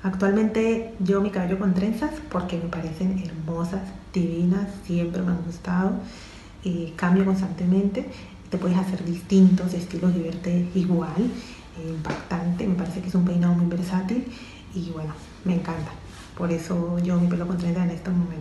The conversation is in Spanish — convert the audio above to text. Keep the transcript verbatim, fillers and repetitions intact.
Actualmente yo mi cabello con trenzas porque me parecen hermosas, divinas, siempre me han gustado. Eh, cambio constantemente, te puedes hacer distintos estilos y verte igual, eh, impactante. Me parece que es un peinado muy versátil y bueno, me encanta. Por eso yo mi pelo con trenzas en estos momentos.